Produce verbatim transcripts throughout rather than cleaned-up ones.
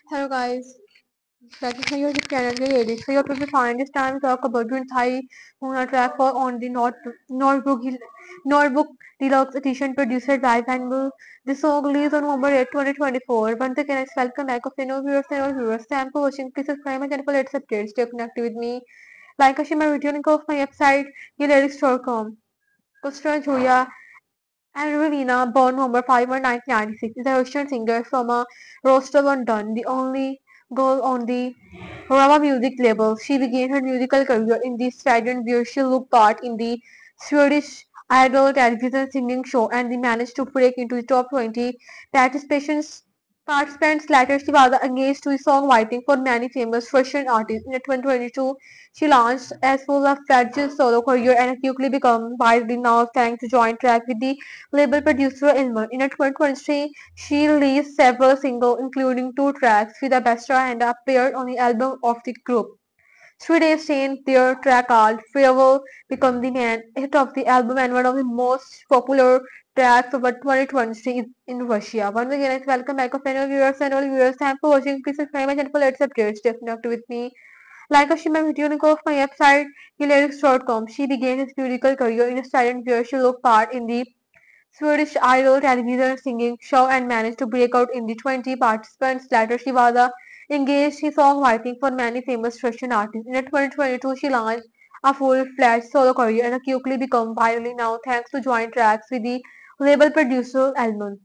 Hello guys, welcome to your YouTube channel Ladies. So here to be fine this time we talk about doing Thai Hona track for on the North Notebook Notebook Deluxe Edition produced by Van Bull. This song released on November eighth, twenty twenty-four. Once again, it's welcome back of fellow viewers and all viewers. Thank for watching. Please subscribe my channel for latest updates. Stay connected with me. Like and share my video link of my website lyrics dot com. Kustra Julia and Ravina, born November fifth, nineteen ninety-six, is a Russian singer from a Rostov-on-Don, the only girl on the Rava music label. She began her musical career in the strident where she took part in the Swedish Idol television singing show and they managed to break into the top twenty. Participations Participants later she was engaged to songwriting for many famous Russian artists. In twenty twenty-two, she launched as full of fledged solo career and quickly become widely known thanks to joint track with the label producer Ilman. In twenty twenty-three, she released several singles including two tracks with Abestra and appeared on the album of the group. Three Days Staying, their track called Farewell became the main hit of the album and one of the most popular tracks of twenty twenty-three in Russia. Once again, it's welcome back of fellow viewers and all viewers. Thanks for watching. Please subscribe my channel for latest updates. Stay connected with me. Like and share my video link of my website lyrics dot com. She began his musical career in a silent where she took part in the Swedish Idol television singing show and managed to break out in the twenty participants. Later, she was uh, engaged in songwriting for many famous Russian artists. In twenty twenty-two, she launched a full-fledged solo career and quickly became virally now thanks to joint tracks with the label producer Elman.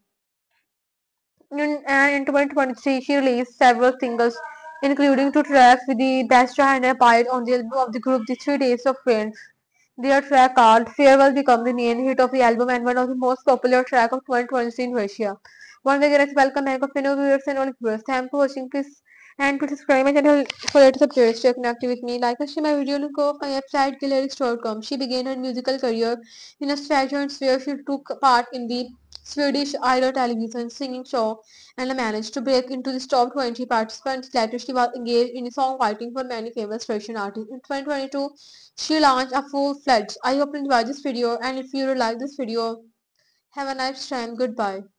In, and in twenty twenty-three, she released several singles, including two tracks with the best and appeared on the album of the group The Three Days of Friends. Their track called Farewell became the main hit of the album and one of the most popular tracks of twenty twenty-three in Russia. Once again, it's welcome back of fellow viewers and all viewers. Thanks for watching. Please and please subscribe my channel for latest updates. Stay connected with me. Like and share my video link of my website lyrics dot com. She began her musical career in a pageant where she took part in the Swedish Idol television singing show and managed to break into the top twenty participants. Later, she was engaged in songwriting for many famous Russian artists. In twenty twenty-two, she launched a full-fledged. I hope you enjoyed this video and if you like this video, have a nice time. Goodbye.